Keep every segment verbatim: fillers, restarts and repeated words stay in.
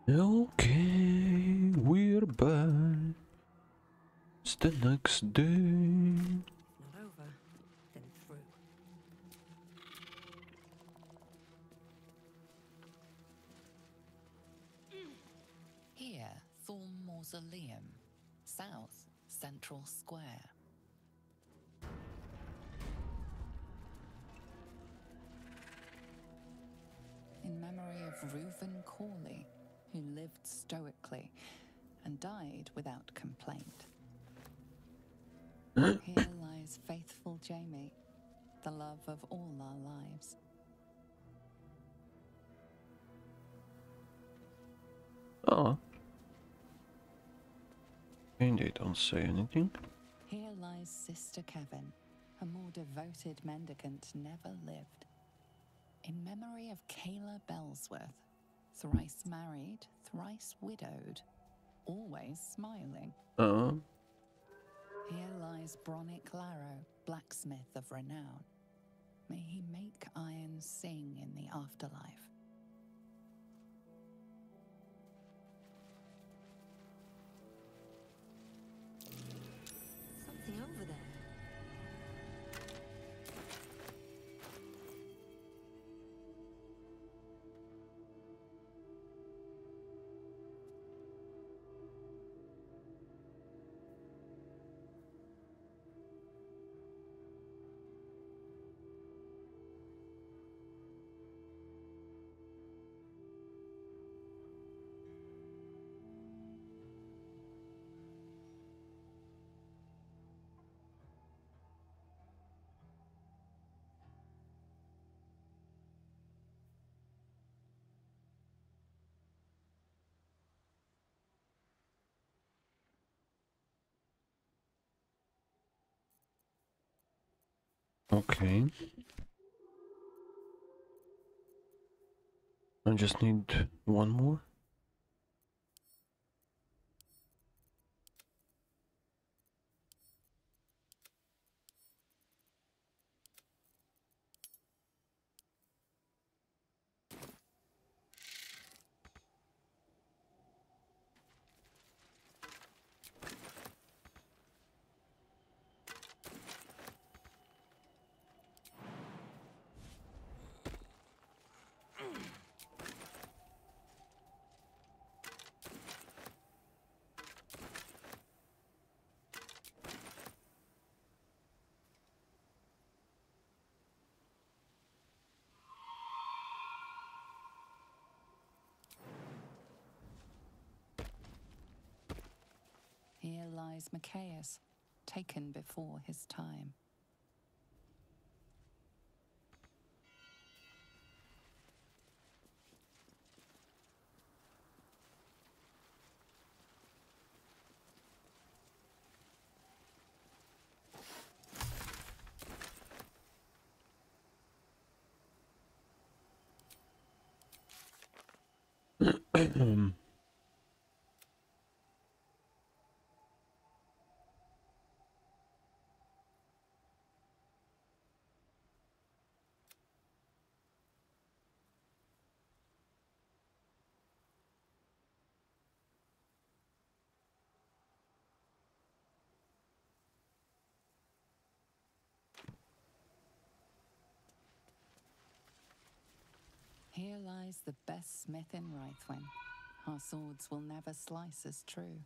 Okay, we're back. It's the next day. Not over, then through. Here, Thorn Mausoleum. South, Central Square. In memory of Reuven Corley, who lived stoically and died without complaint. Here lies faithful Jamie, the love of all our lives. Oh. And they don't say anything. Here lies Sister Kevin, a more devoted mendicant never lived. In memory of Kayla Bellsworth, thrice married, thrice widowed, always smiling. Oh. Here lies Bronick Larrow, blacksmith of renown. May he make iron sing in the afterlife. Something over there. Okay. I just need one more. Here lies Macias, taken before his time. Here lies the best smith in Rythwin. Our swords will never slice as true.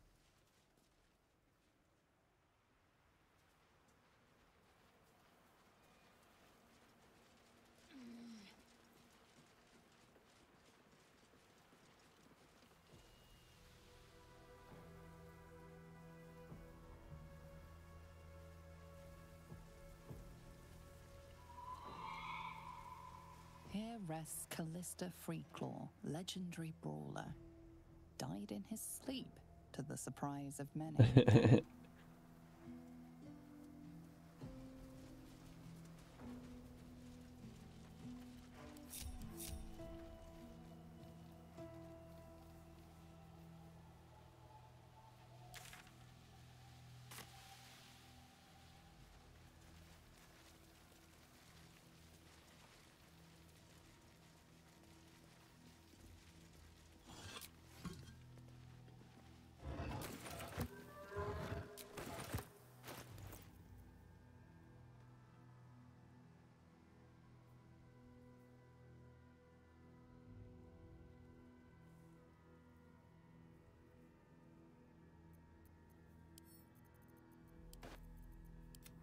Here rests Callista Freeclaw, legendary brawler. Died in his sleep, to the surprise of many.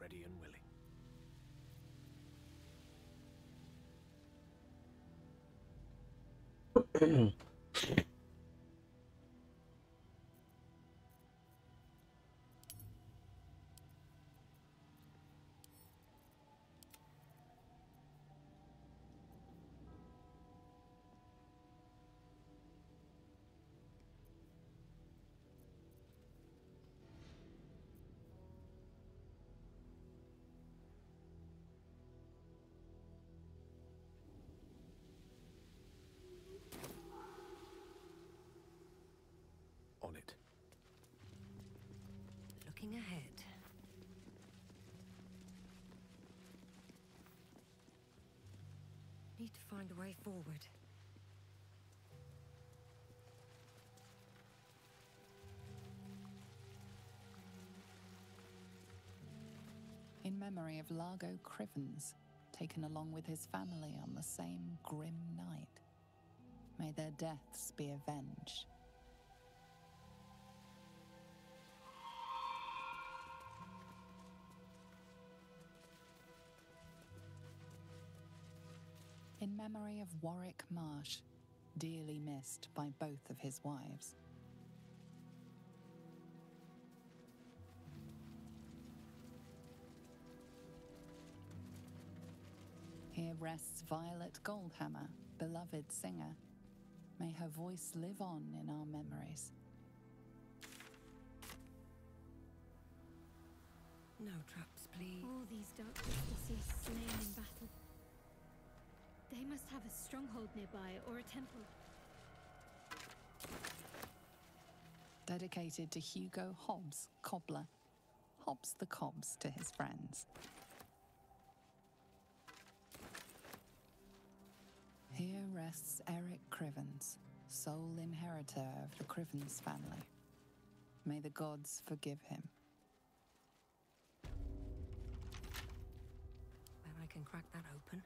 ready and willing. On it. Looking ahead. Need to find a way forward. In memory of Largo Crivens, taken along with his family on the same grim night. May their deaths be avenged. In memory of Warwick Marsh, dearly missed by both of his wives. Here rests Violet Goldhammer, beloved singer. May her voice live on in our memories. No traps, please. All these dark crystals slain in battle. They must have a stronghold nearby or a temple. Dedicated to Hugo Hobbs, cobbler. Hobbs the Cobbs to his friends. Here rests Eric Crivens, sole inheritor of the Crivens family. May the gods forgive him. Bet I can crack that open.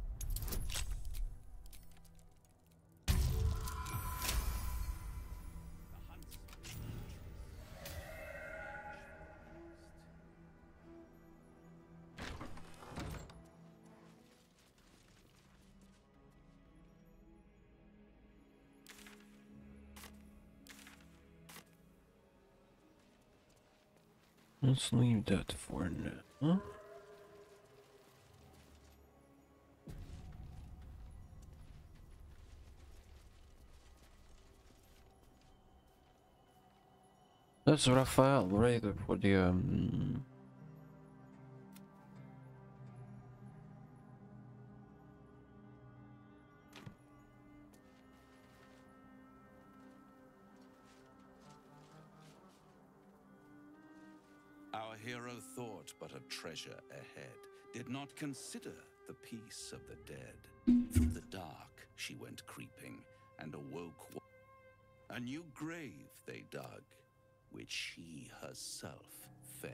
Let's leave that for now. That's Raphael, right? For the um. Our hero thought but of treasure ahead, did not consider the peace of the dead. Through the dark she went creeping, and awoke. A new grave they dug, which she herself fed.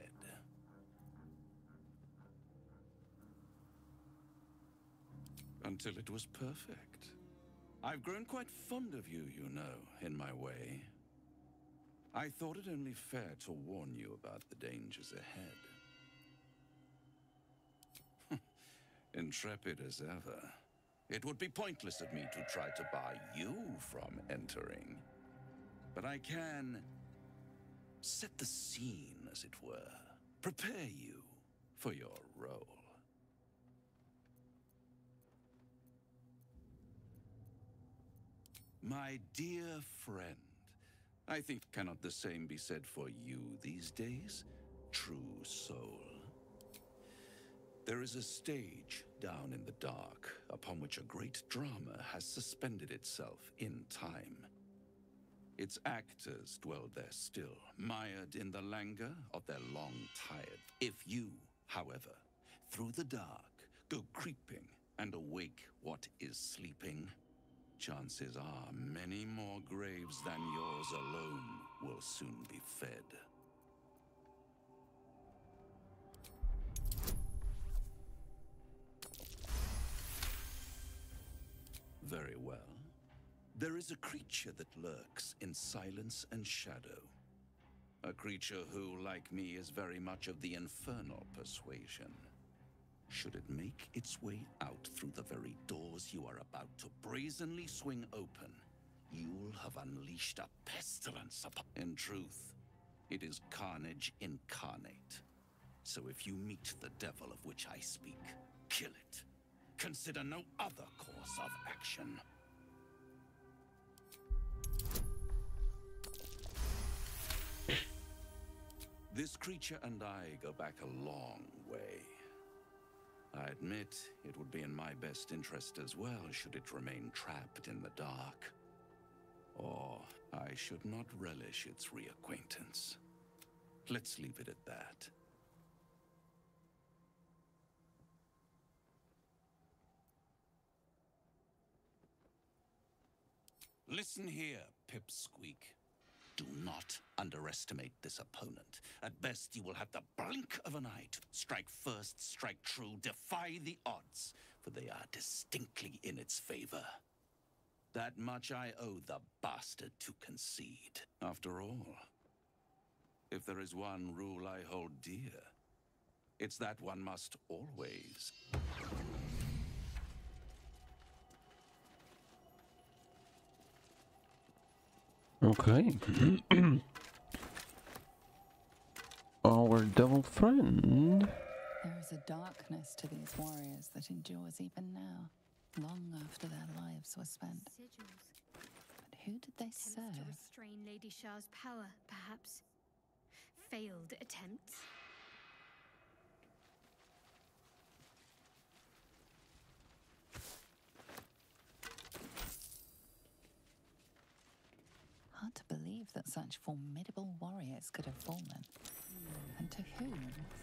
Until it was perfect. I've grown quite fond of you, you know, in my way. I thought it only fair to warn you about the dangers ahead. Intrepid as ever. It would be pointless of me to try to bar you from entering. But I can set the scene, as it were. Prepare you for your role. My dear friend, I think cannot the same be said for you these days, true soul? There is a stage down in the dark upon which a great drama has suspended itself in time. Its actors dwell there still, mired in the languor of their long tired. If you, however, through the dark, go creeping and awake what is sleeping, chances are many more graves than yours alone will soon be fed. Very well. There is a creature that lurks in silence and shadow. A creature who, like me, is very much of the infernal persuasion. Should it make its way out through the very doors you are about to brazenly swing open, you'll have unleashed a pestilence upon... In truth, it is carnage incarnate. So if you meet the devil of which I speak, kill it. Consider no other course of action. This creature and I go back a long way. I admit it would be in my best interest as well should it remain trapped in the dark. Or I should not relish its reacquaintance. Let's leave it at that. Listen here, Pipsqueak. Do not underestimate this opponent. At best, you will have the blink of an eye to strike first, strike true, defy the odds, for they are distinctly in its favor. That much I owe the bastard to concede. After all, if there is one rule I hold dear, it's that one must always... Okay. Our devil friend. There is a darkness to these warriors that endures even now, long after their lives were spent. Sigils. But who did they Attempts to serve? restrain Lady Shah's power, perhaps. Failed attempts. Hard to believe that such formidable warriors could have fallen. And to whom?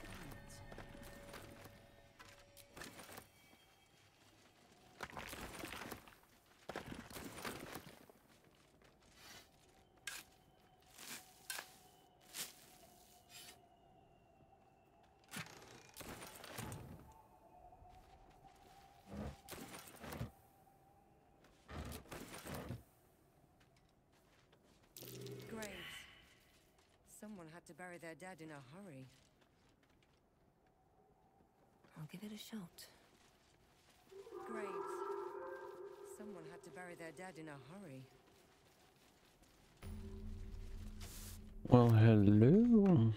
Graves. Someone had to bury their dead in a hurry. I'll give it a shot. Graves. Someone had to bury their dead in a hurry. Well, hello.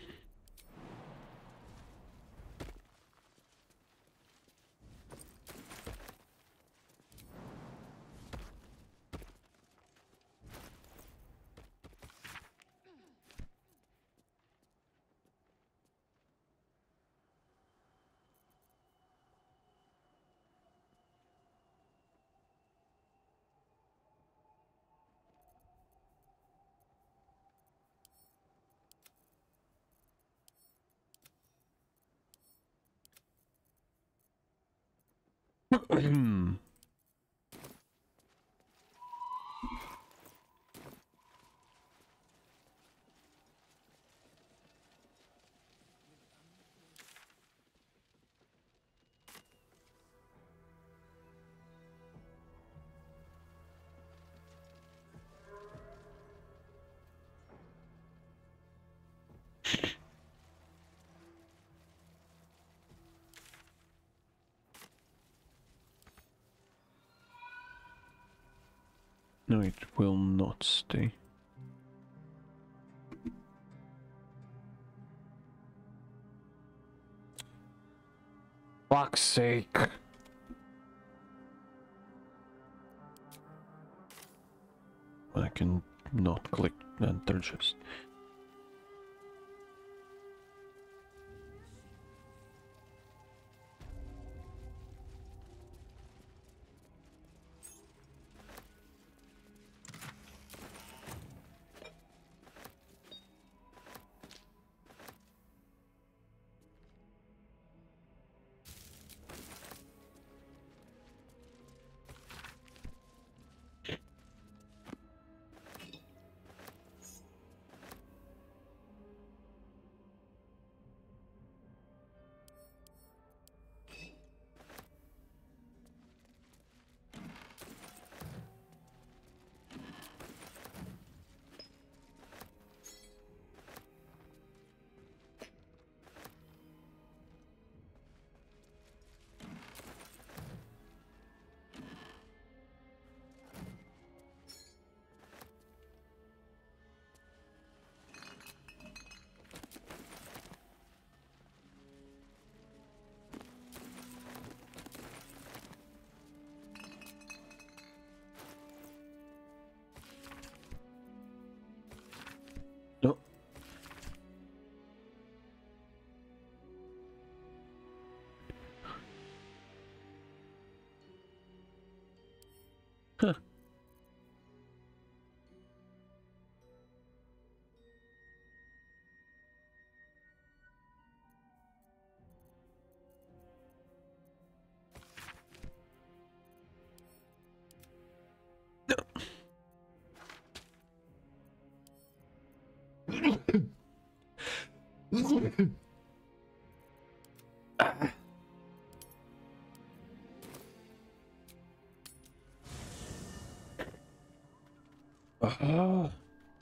No, it will not stay. Fuck's sake. I can not click enter just. Ah.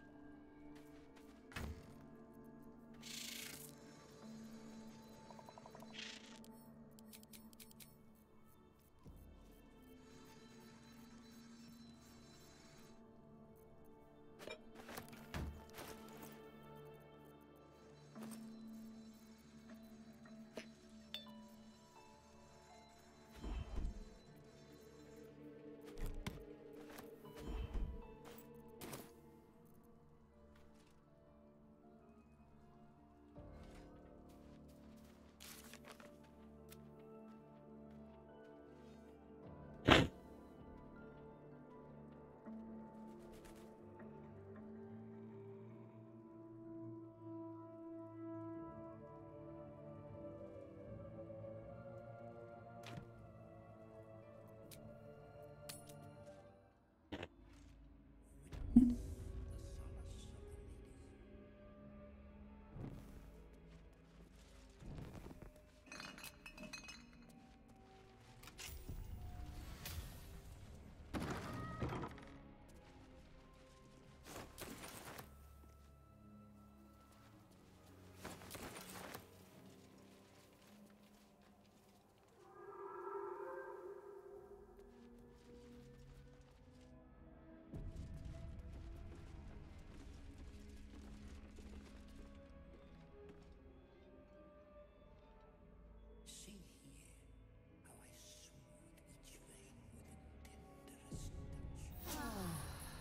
See here how I smooth each vein with the tenderest touch.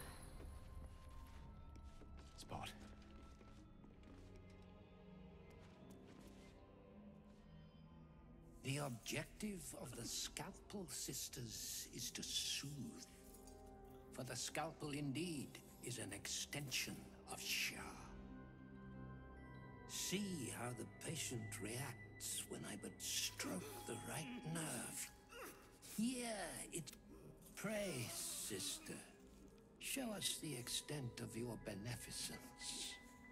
Spot. The objective of the Scalpel Sisters is to soothe. For the Scalpel indeed is an extension of Shah. See how the patient reacts when I but stroke the right nerve. Here it... Pray, sister, show us the extent of your beneficence.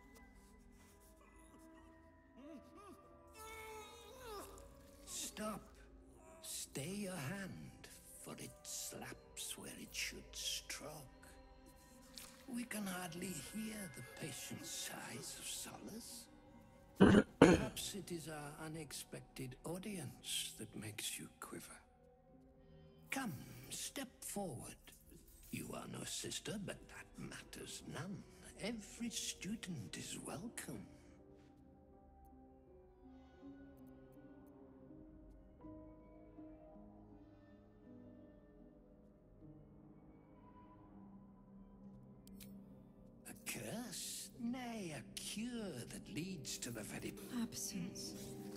Stop. Stay your hand, for it slaps where it should stroke. We can hardly hear the patient's sighs of solace. Perhaps it is our unexpected audience that makes you quiver. Come, step forward. You are no sister, but that matters none. Every student is welcome. A curse? Nay, a cure that leads to the very... Absence.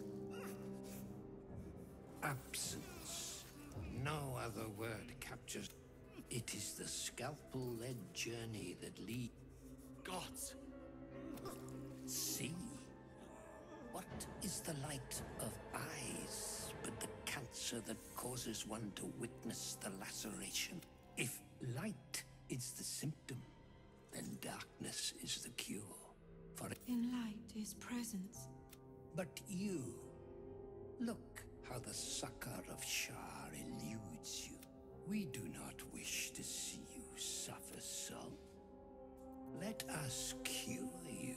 Absence. No other word captures. It is the scalpel-led journey that leads. Gods! See? What is the light of eyes but the cancer that causes one to witness the laceration? If light is the symptom, then darkness is the cure. For In light is presence. But you, look how the succor of Shar eludes you. We do not wish to see you suffer so. Let us cure you.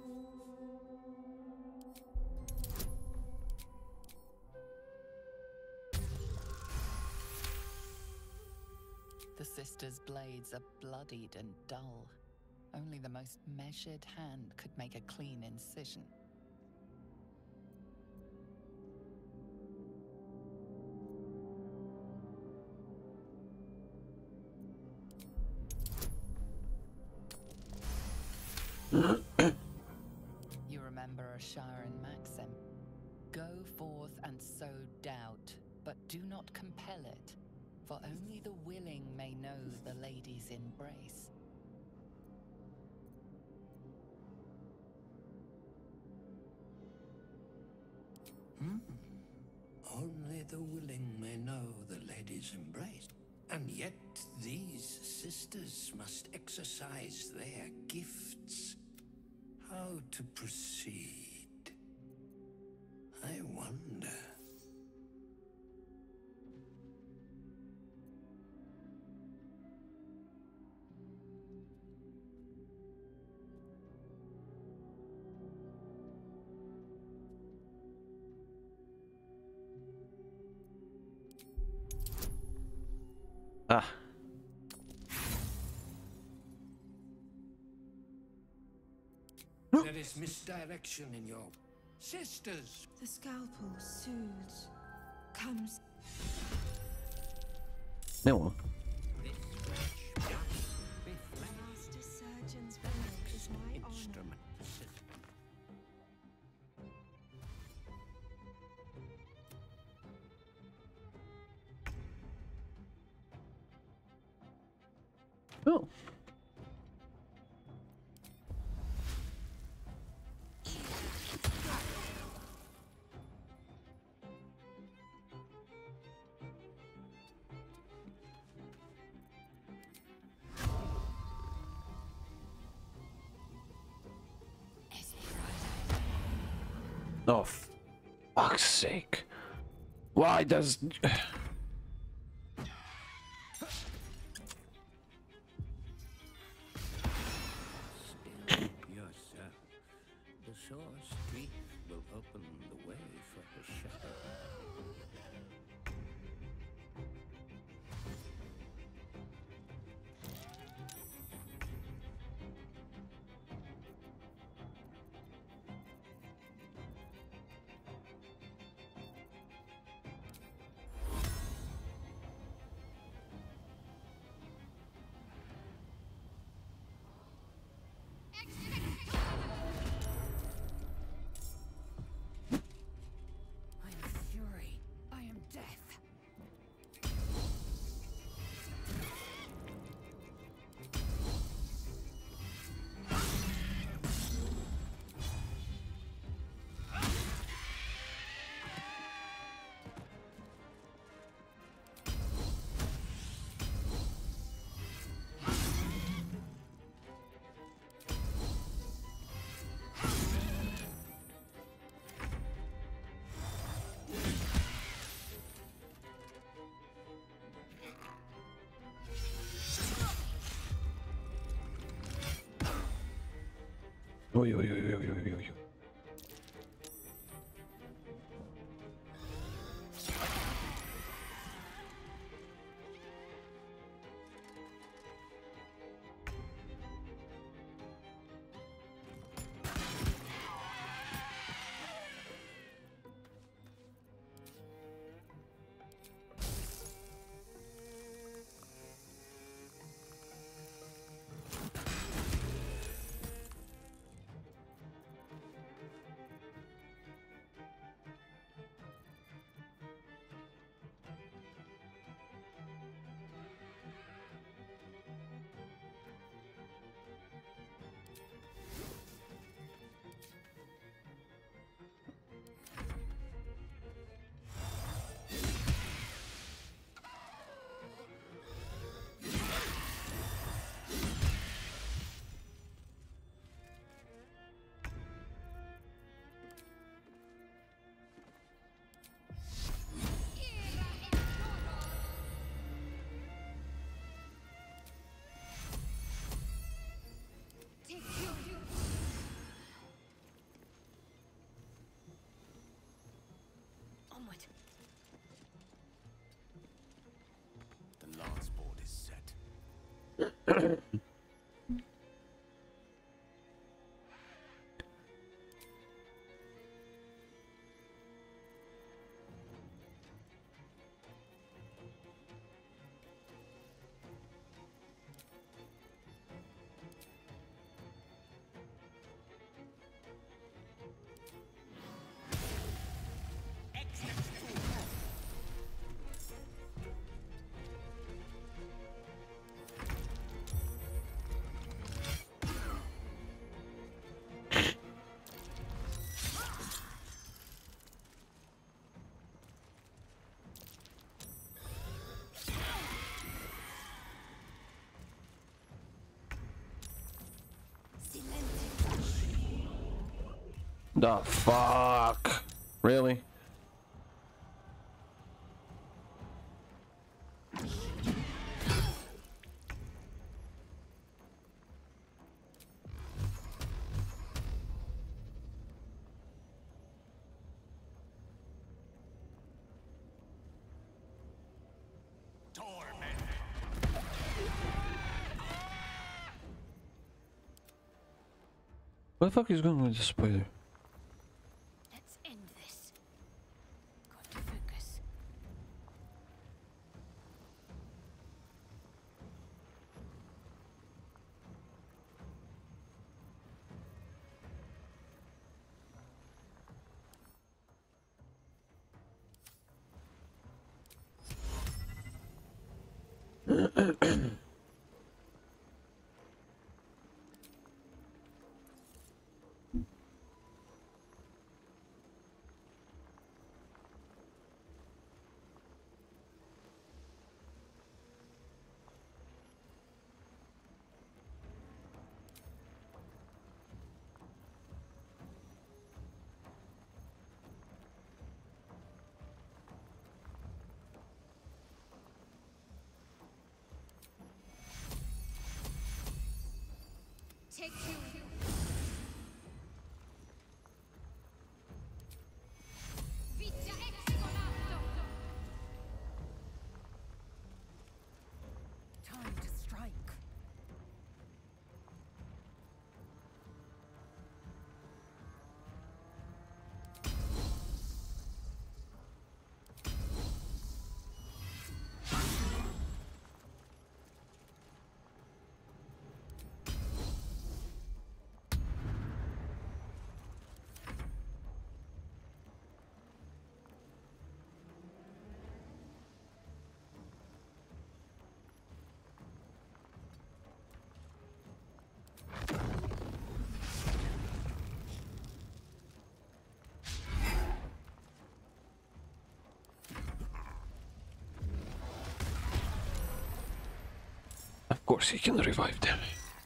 The sisters' blades are bloodied and dull. Only the most measured hand could make a clean incision. You remember Ashara and Maxim. Go forth and sow doubt, but do not compel it, for only the willing may know the lady's embrace. Hmm. Only the willing may know the lady's embrace. And yet these sisters must exercise their gifts. How to proceed? I wonder. Ah. There is misdirection in your sisters. The scalpel soothes, comes. No. This flesh must be flesh. Master Surgeon's blade is my honor. Instrument. Oh. Oh, fuck's sake. Why does... Still yourself. The source grief will open the way for the shadow. I am fury. I am death. Oi, oi, oi, oi, oi, oi. Onward. The last board is set. The fuck? Really? Torment. What the fuck is going on with the spider? Let's end this. Got to focus. Take two. Vita exonato. Time to strike. Of course he can revive them.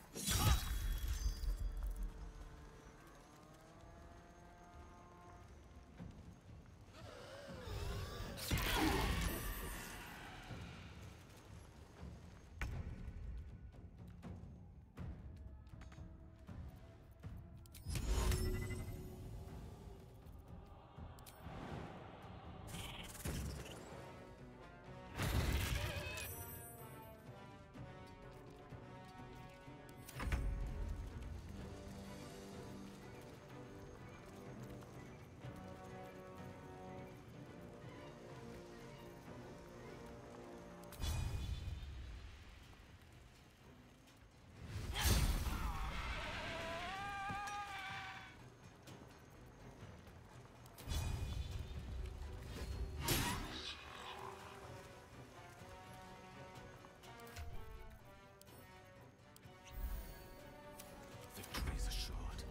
Victory is assured.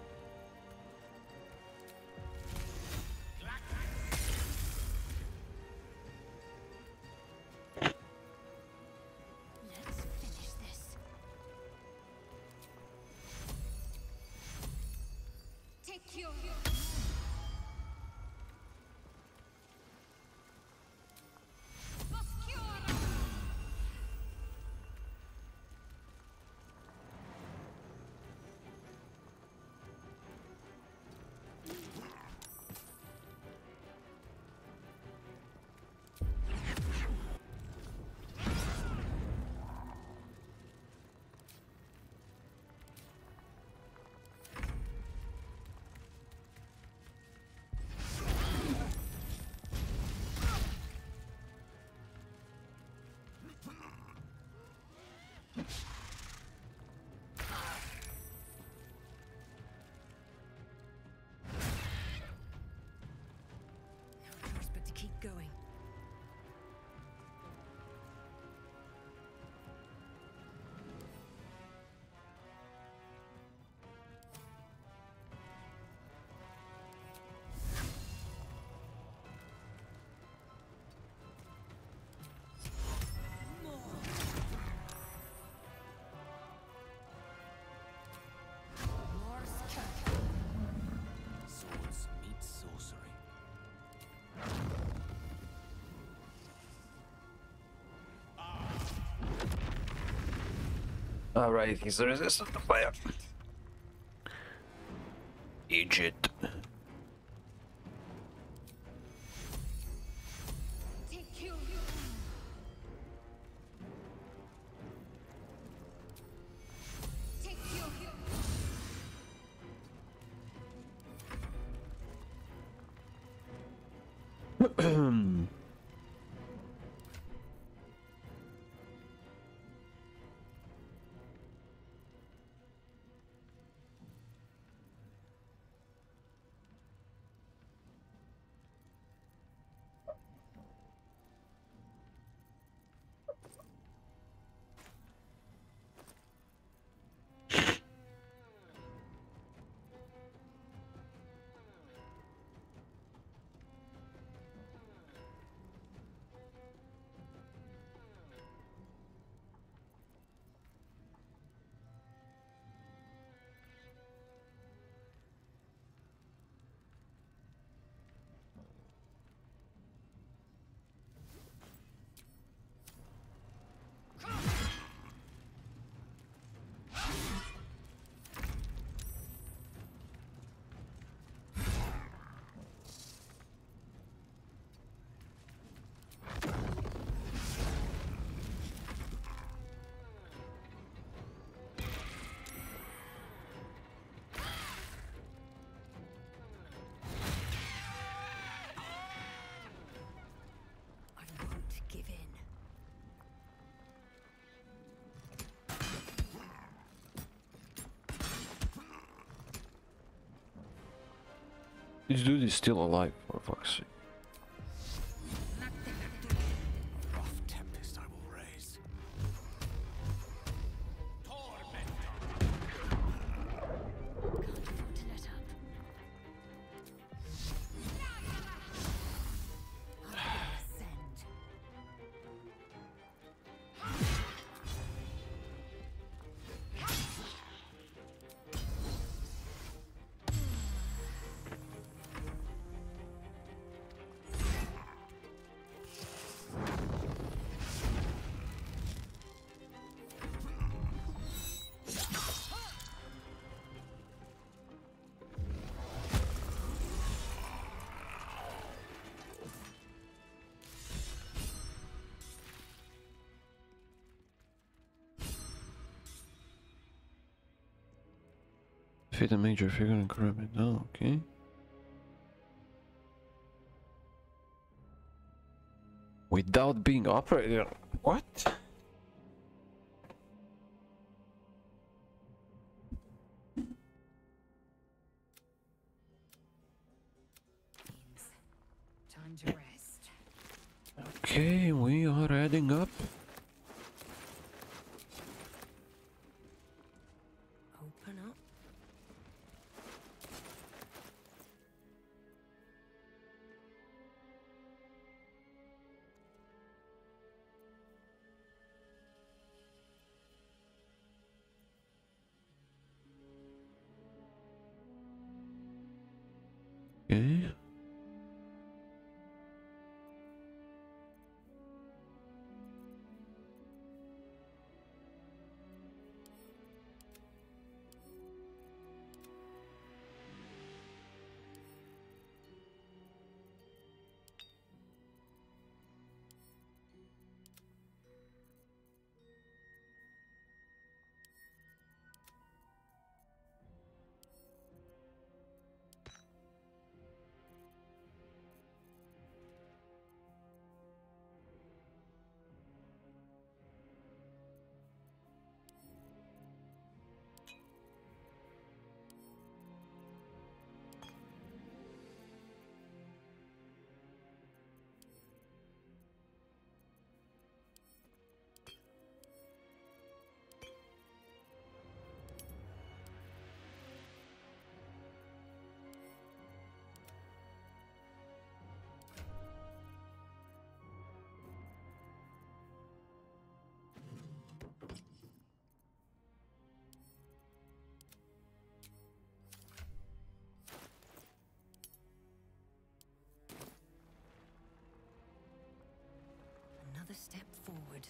Let's finish this. Take your. No choice but to keep going. Swords meet sorcery. Alright, he's resistant to fire. Egypt. Take you. Take you. This dude is still alive, for fuck's sake. A rough tempest I will raise. Defeat a major figure and grab it. Oh, okay. Without being operated. What? Time to rest. Okay, we are heading up. Open up. Okay. Another step forward.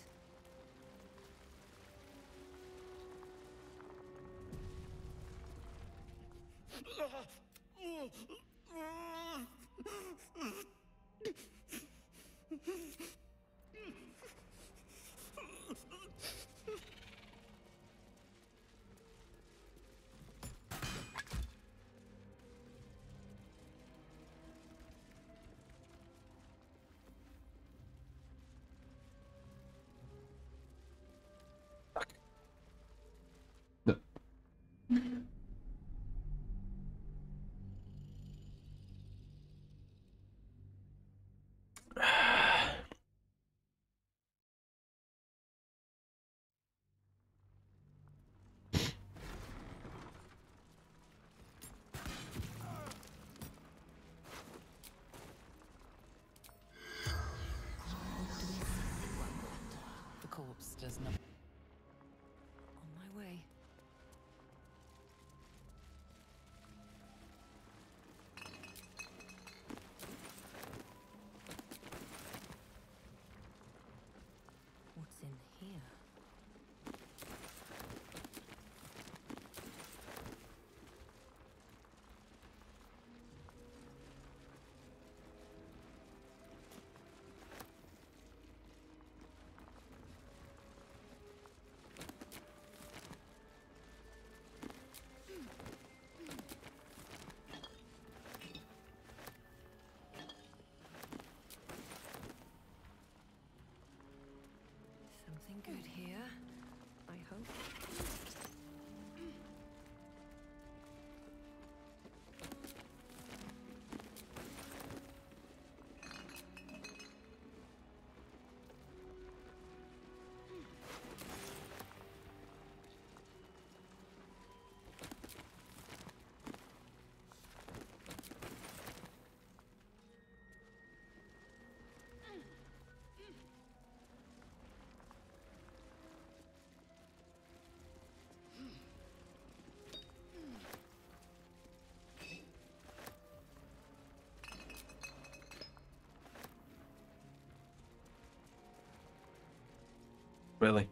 Really?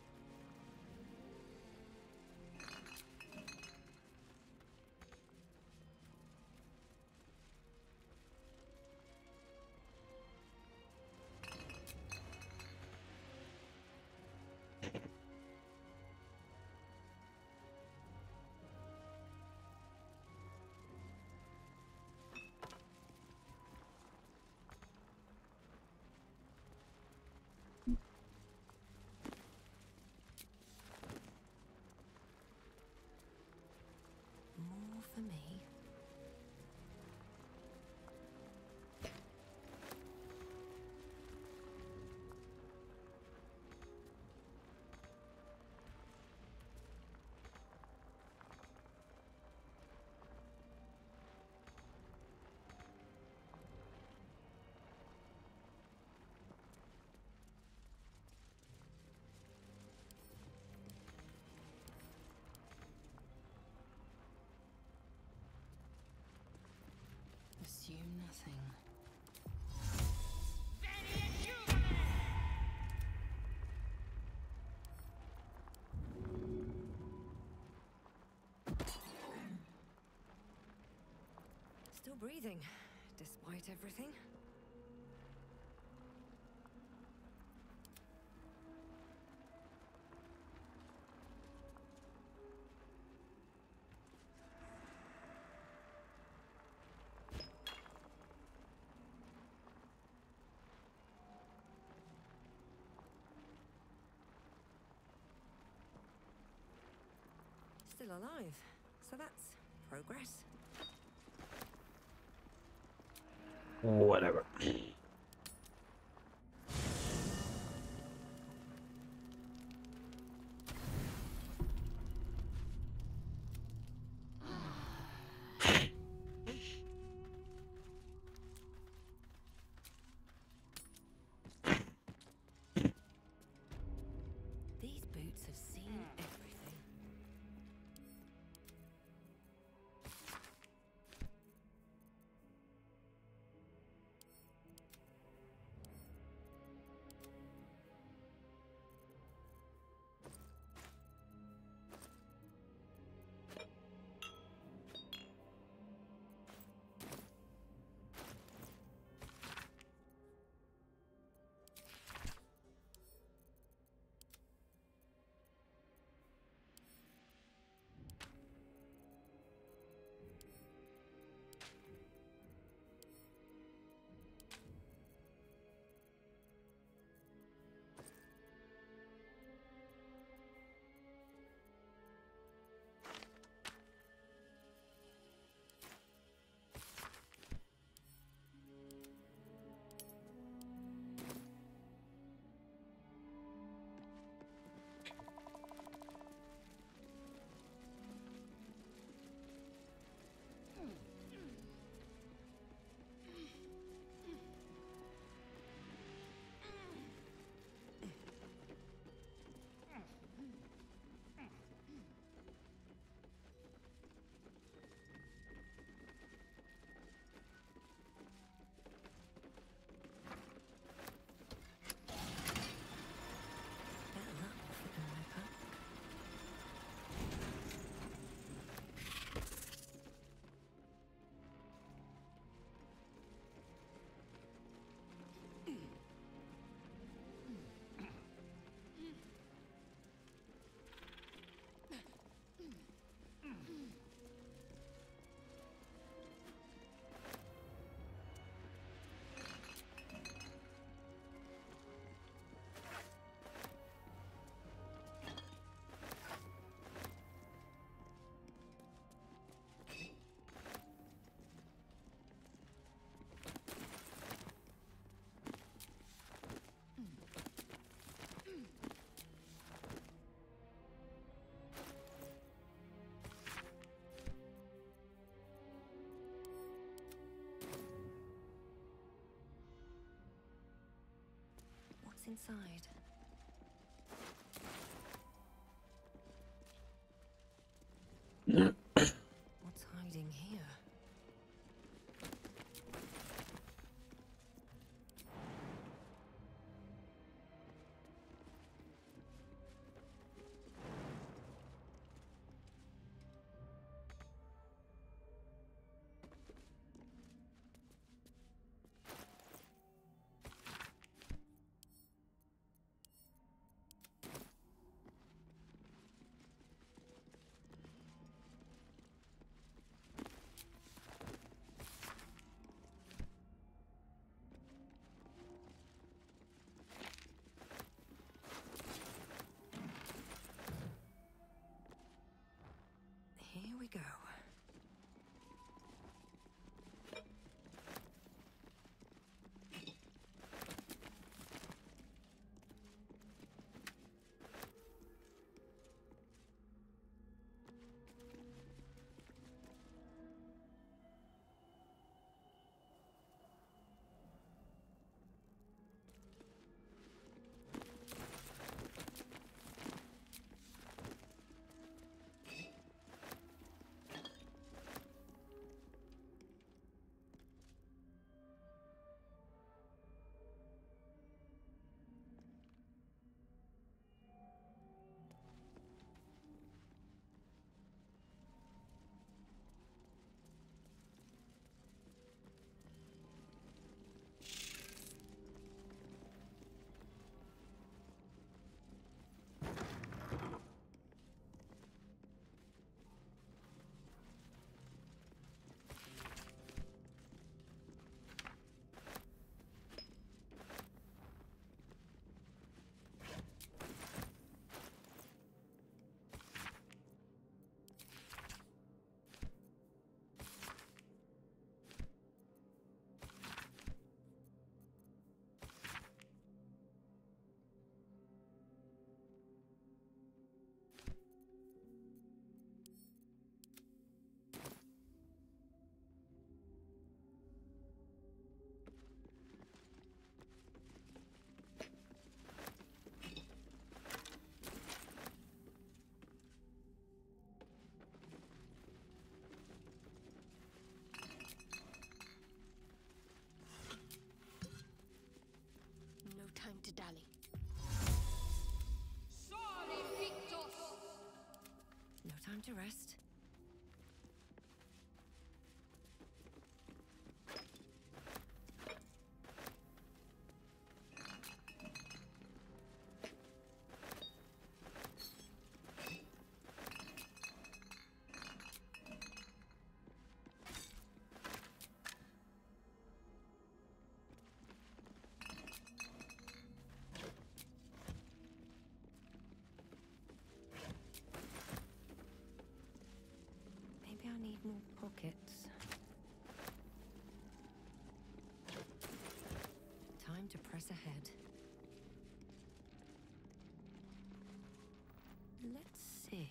More for me. Assume nothing. Still breathing, despite everything. Still alive, so that's progress. Whatever. These boots have seen everything. inside. What's hiding here? go. No time to dally. No time to rest. Maybe I need more pockets. Time to press ahead. Let's see.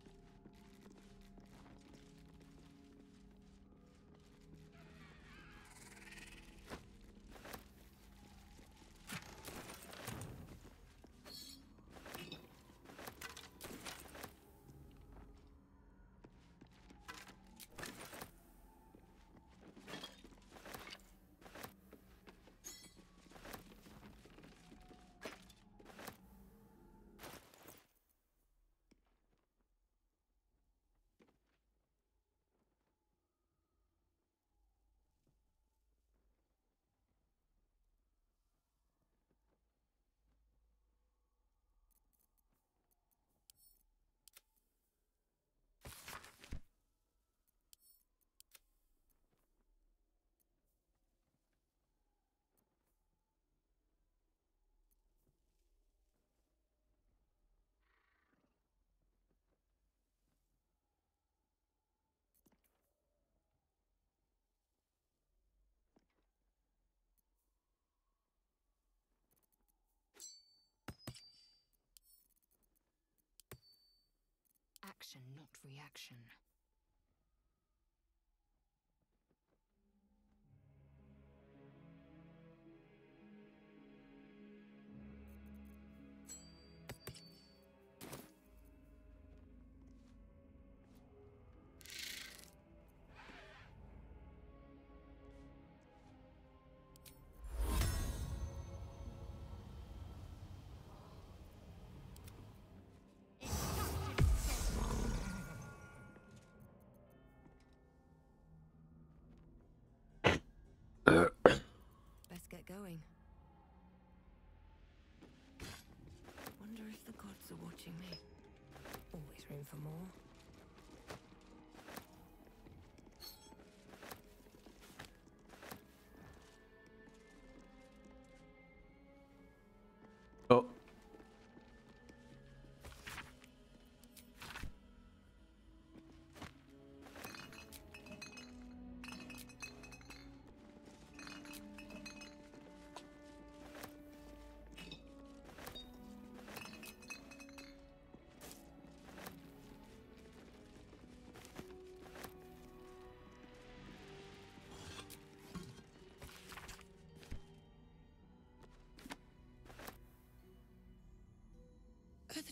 Action, not reaction. Best get going. Wonder if the gods are watching me. Always room for more. Oh.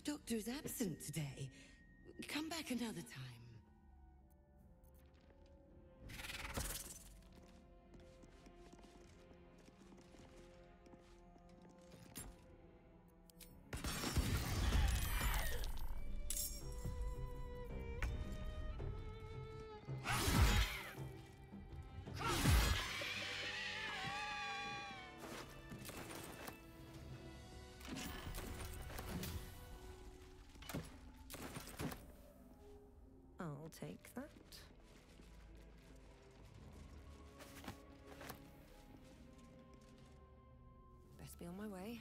doctor is absent today. Come back another time. I'll take that. Best be on my way.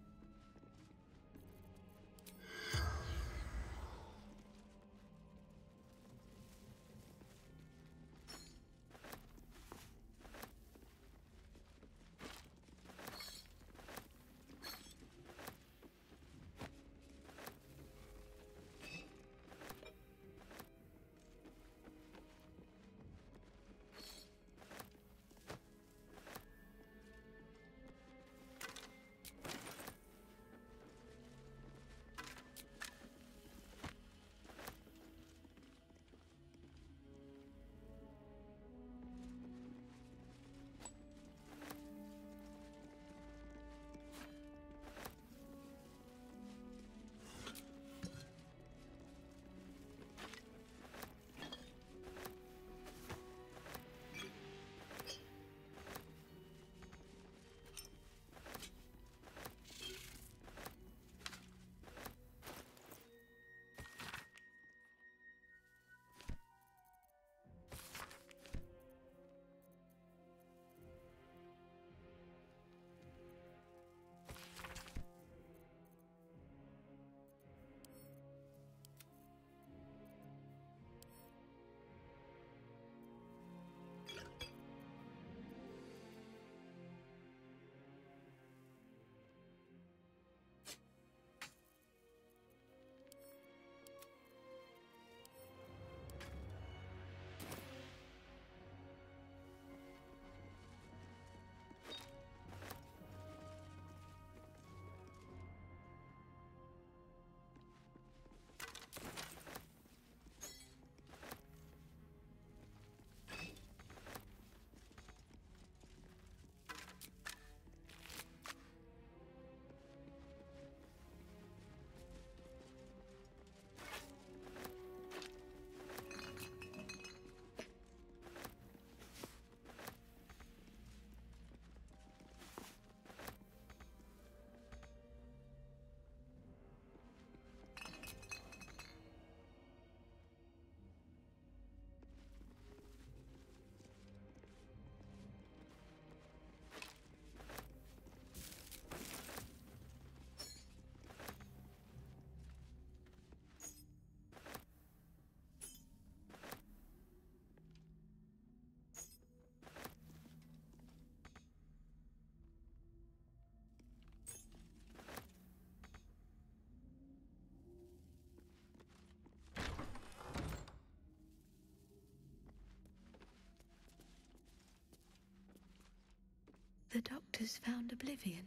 The doctor's found Oblivion.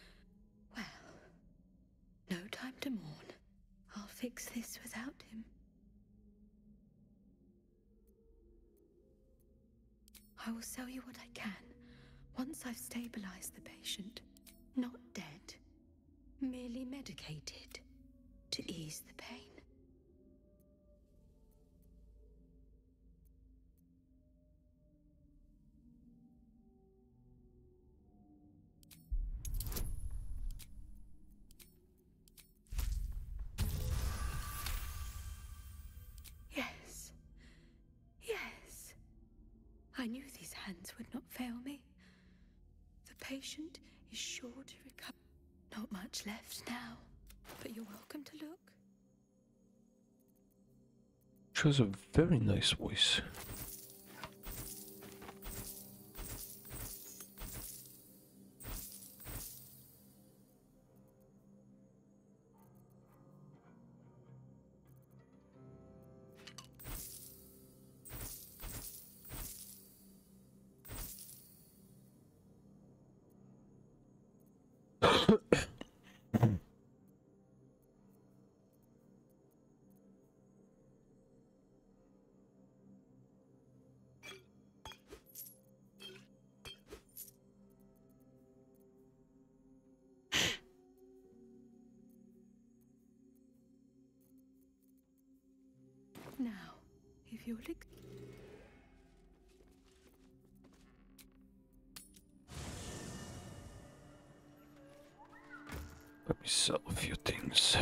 Well, no time to mourn. I'll fix this without him. I will sell you what I can, once I've stabilized the patient. Not dead, merely medicated, to ease the pain. Yes. Yes. I knew these hands would not fail me. The patient is sure to recover. Not much left now, but you're welcome to look. She has a very nice voice. Now, if you'll ex- Let me sell a few things.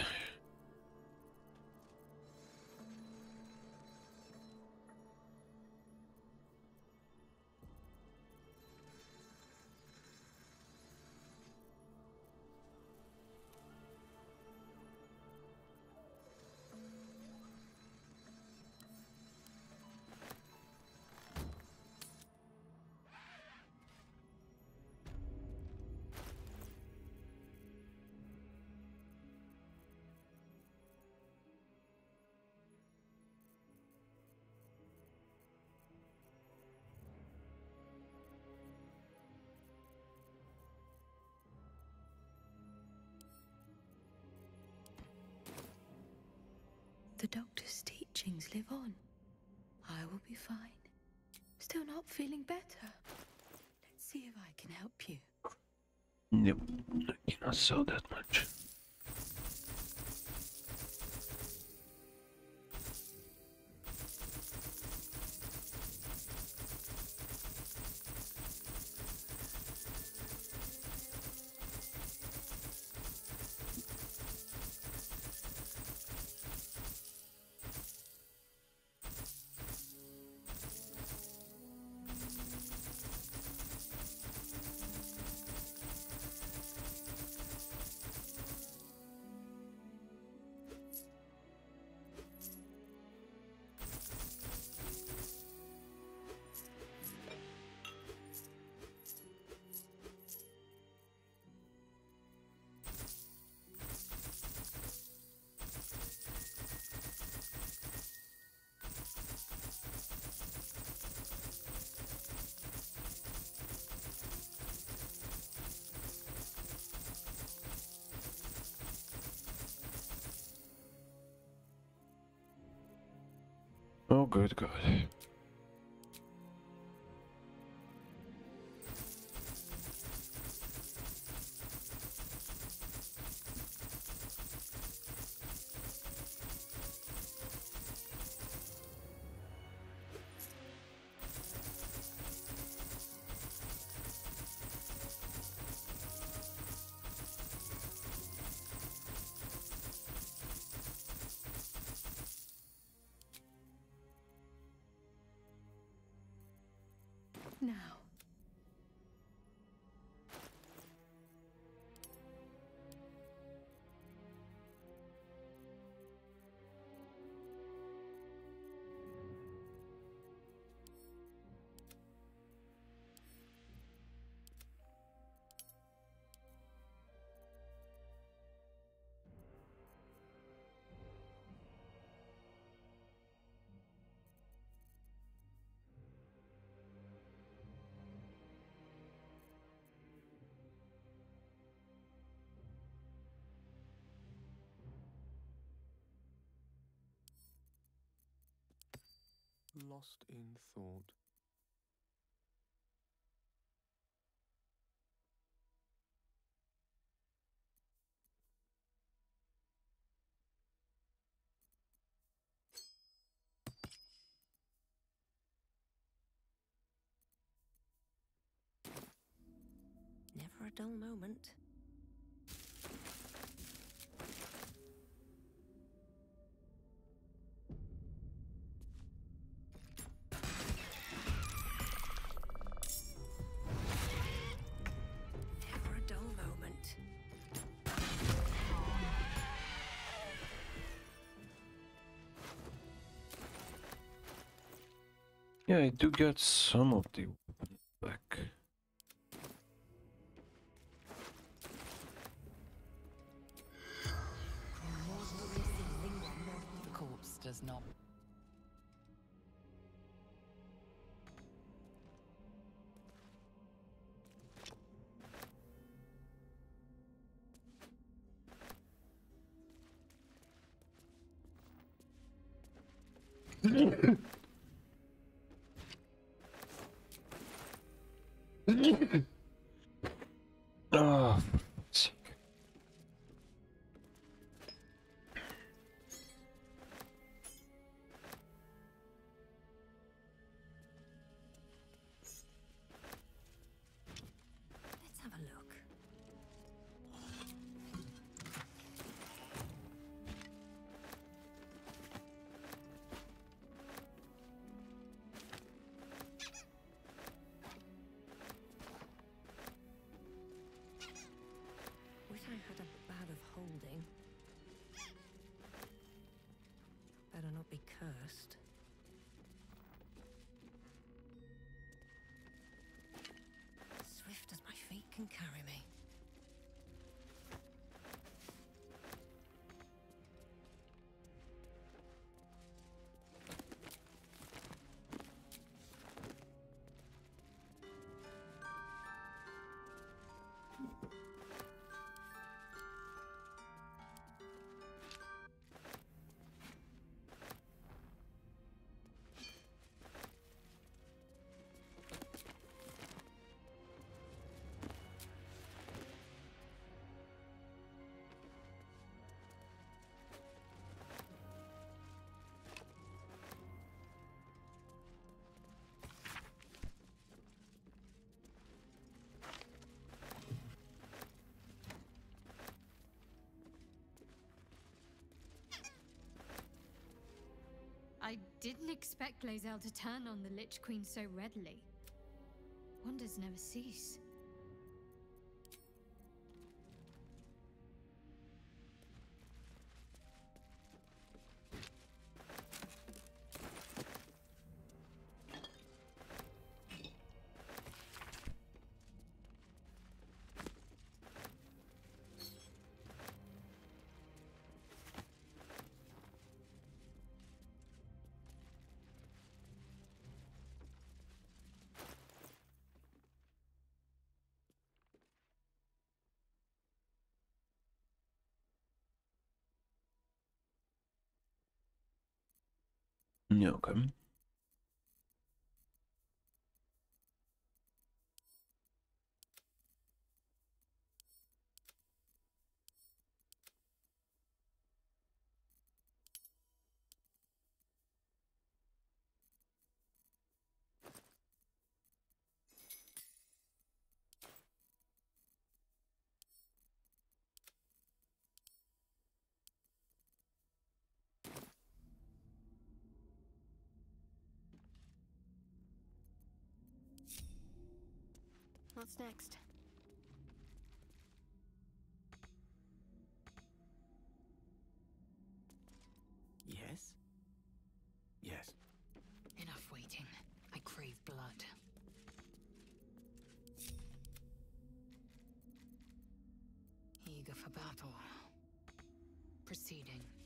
The doctor's teachings live on. I will be fine. Still not feeling better. Let's see if I can help you. Nope, I cannot sell that much. Oh, good, good. Now. Lost in thought. Never a dull moment. Never a dull moment. Yeah, I do get some of the back. The corpse does not. Ah, for fuck's sake. didn't expect Lae'zel to turn on the Lich Queen so readily. Wonders never cease. Yeah, okay. What's next? Yes? Yes. Enough waiting. I crave blood. Eager for battle. Proceeding.